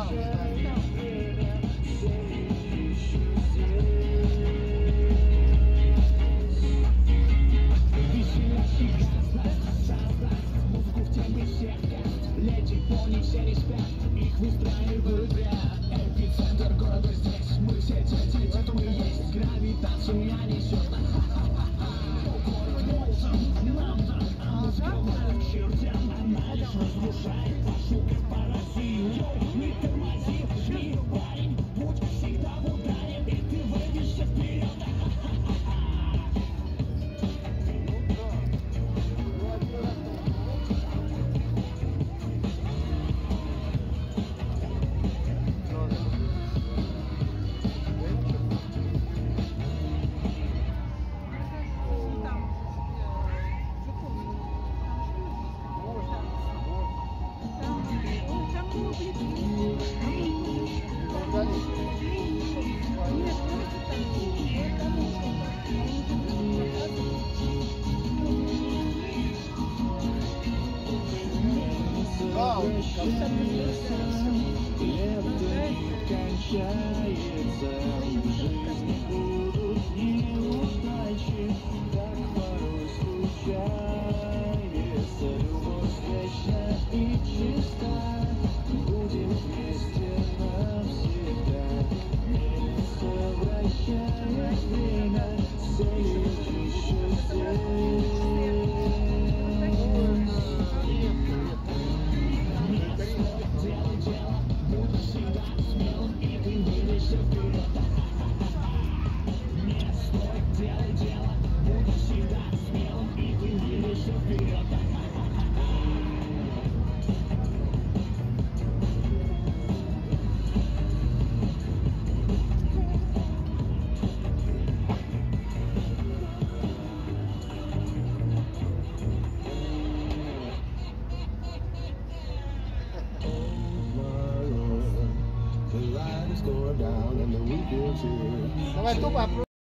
Их выстраивают ряд. Эпицентр города здесь. Мы все дети, в этом и есть. Гравитацию меня несет. Город Волжан, нам так, а мы скрываем к чертям. Она лишь разрушает пошукать по России. Не тормози, жми, парень. Путь всегда в ударе, и ты выбьешься вперед. Кончается, в жизни будут неудачи, так порой случается. Любовь вечна и чиста, будем вместе навсегда. Месяца вращает время, стоит еще здесь. Давай тупо.